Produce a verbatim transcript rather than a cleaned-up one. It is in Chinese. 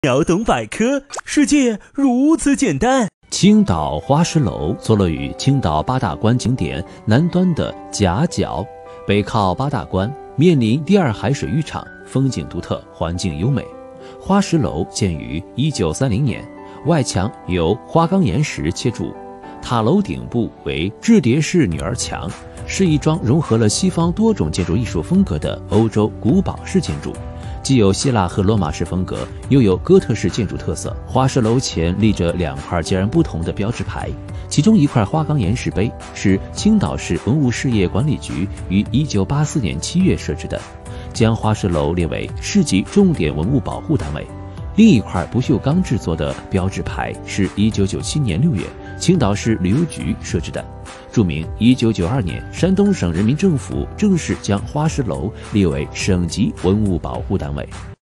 秒懂百科，世界如此简单。 青岛花石楼坐落于青岛八大关景点南端的夹角，北靠八大关，面临第二海水浴场，风景独特，环境优美。花石楼建于一九三零年，外墙由花岗岩石切筑，塔楼顶部为雉叠式女儿墙，是一幢融合了西方多种建筑艺术风格的欧洲古堡式建筑。既有希腊和罗马式风格，又有哥特式建筑特色。花石楼前立着两块截然不同的标志牌，其中一块花岗岩石碑是青岛市文物事业管理局于一九八四年七月设置的，将花石楼列为市级重点文物保护单位。另一块不锈钢制作的标志牌是一九九七年六月青岛市旅游局设置的，注明一九九二年山东省人民政府正式将花石楼列为省级文物保护单位。